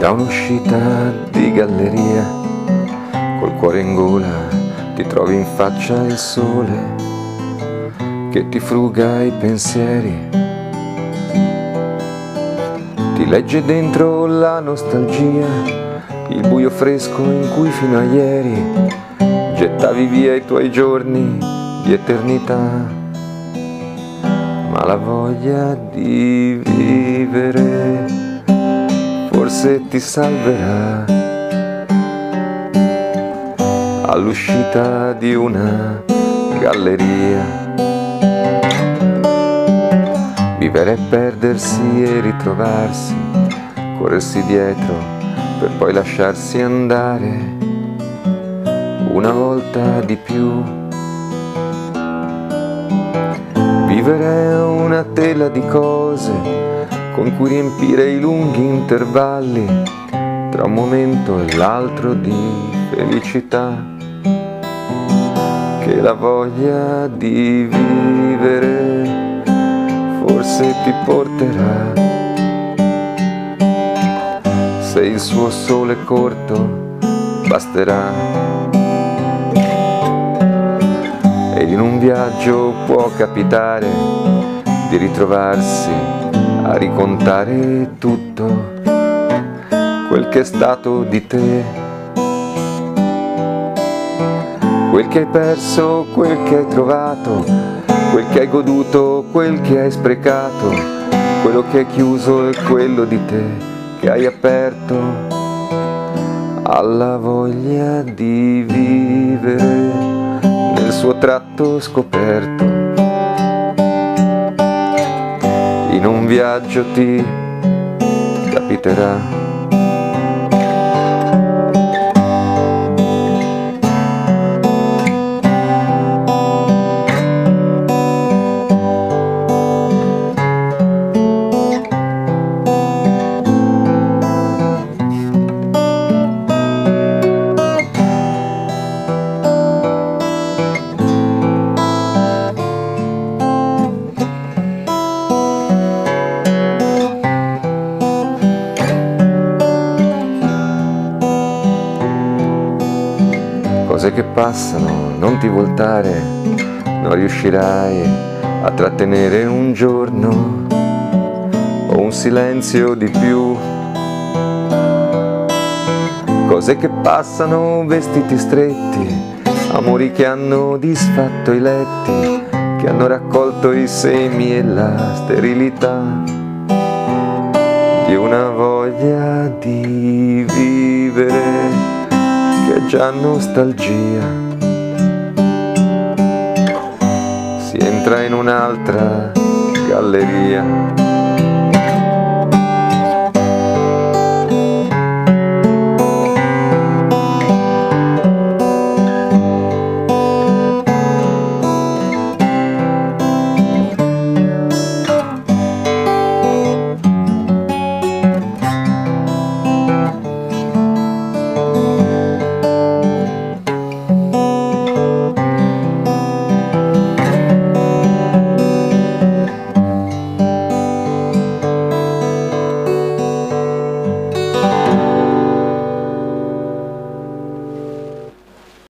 Da un'uscita di galleria, col cuore in gola, ti trovi in faccia il sole che ti fruga i pensieri, ti legge dentro la nostalgia, il buio fresco in cui fino a ieri gettavi via i tuoi giorni di eternità, ma la voglia di vivere forse ti salverà. All'uscita di una galleria, vivere e perdersi e ritrovarsi, corrersi dietro per poi lasciarsi andare una volta di più. Vivere una tela di cose con cui riempire i lunghi intervalli tra un momento e l'altro di felicità, che la voglia di vivere forse ti porterà. Se il suo sole corto basterà, ed in un viaggio può capitare di ritrovarsi a ricontare tutto quel che è stato di te, quel che hai perso, quel che hai trovato, quel che hai goduto, quel che hai sprecato, quello che hai chiuso e quello di te che hai aperto alla voglia di vivere nel suo tratto scoperto. In un viaggio ti capiterà. Cose che passano, non ti voltare, non riuscirai a trattenere un giorno o un silenzio di più. Cose che passano, vestiti stretti, amori che hanno disfatto i letti, che hanno raccolto i semi e la sterilità di una voglia di vivere che è già nostalgia. Si entra in un'altra galleria.